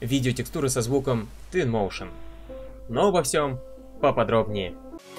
видеотекстуры со звуком Twinmotion. Но обо всем поподробнее.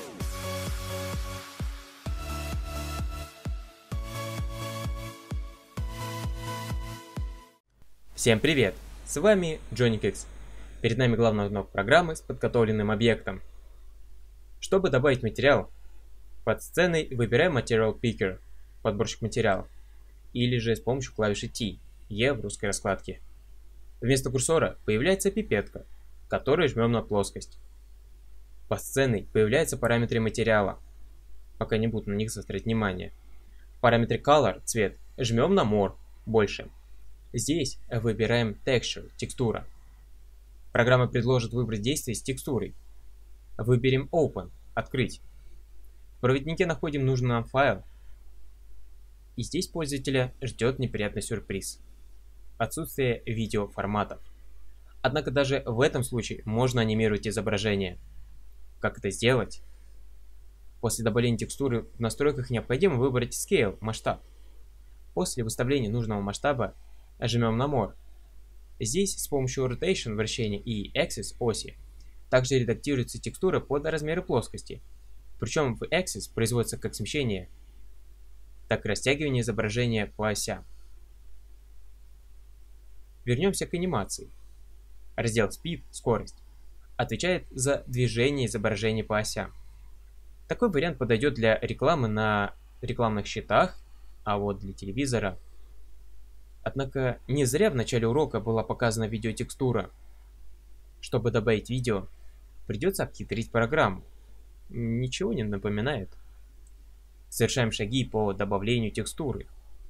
Всем привет! С вами JohnnyCax. Перед нами главный блок программы с подготовленным объектом. Чтобы добавить материал, под сценой выбираем Material Picker, подборщик материалов, или же с помощью клавиши T, E в русской раскладке. Вместо курсора появляется пипетка, которую жмем на плоскость. Под сценой появляются параметры материала, пока не буду на них заострять внимание. В параметре Color, цвет, жмем на More, больше. Здесь выбираем Texture, текстура. Программа предложит выбрать действие с текстурой. Выберем Open, открыть. В проводнике находим нужный нам файл. И здесь пользователя ждет неприятный сюрприз. Отсутствие видеоформатов. Однако даже в этом случае можно анимировать изображение. Как это сделать? После добавления текстуры в настройках необходимо выбрать Scale, масштаб. После выставления нужного масштаба жмем на More. Здесь с помощью Rotation, вращения, и Axis, оси, также редактируется текстура под размеры плоскости. Причем в Axis производится как смещение, так и растягивание изображения по осям. Вернемся к анимации. Раздел Speed, скорость, отвечает за движение изображения по осям. Такой вариант подойдет для рекламы на рекламных щитах, а вот для телевизора. Однако не зря в начале урока была показана видеотекстура. Чтобы добавить видео, придется обхитрить программу. Ничего не напоминает. Совершаем шаги по добавлению текстуры.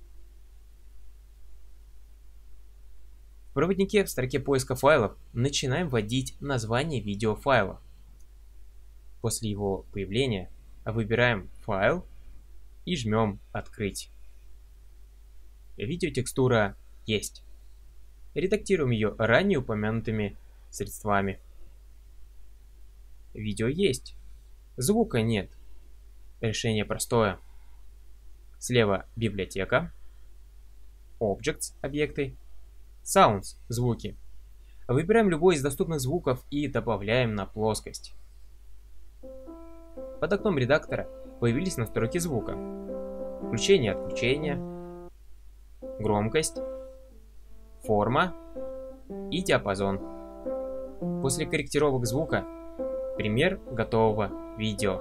В проводнике в строке поиска файлов начинаем вводить название видеофайла. После его появления выбираем «Файл» и жмем «Открыть». Видеотекстура есть. Редактируем ее ранее упомянутыми средствами. Видео есть. Звука нет. Решение простое. Слева библиотека. Objects – объекты. Sounds – звуки. Выбираем любой из доступных звуков и добавляем на плоскость. Под окном редактора появились настройки звука. Включение, отключение, громкость, форма и диапазон. После корректировок звука пример готового видео.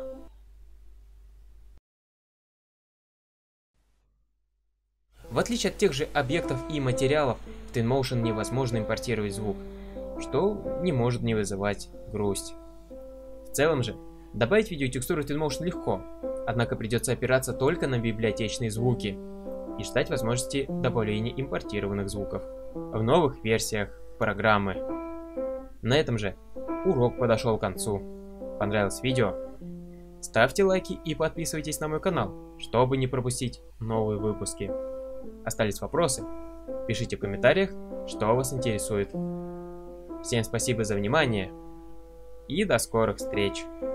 В отличие от тех же объектов и материалов, в Twinmotion невозможно импортировать звук, что не может не вызывать грусть. В целом же, добавить видеотекстуру в Twinmotion легко, однако придется опираться только на библиотечные звуки и ждать возможности добавления импортированных звуков в новых версиях программы. На этом же урок подошел к концу. Понравилось видео? Ставьте лайки и подписывайтесь на мой канал, чтобы не пропустить новые выпуски. Остались вопросы? Пишите в комментариях, что вас интересует. Всем спасибо за внимание и до скорых встреч!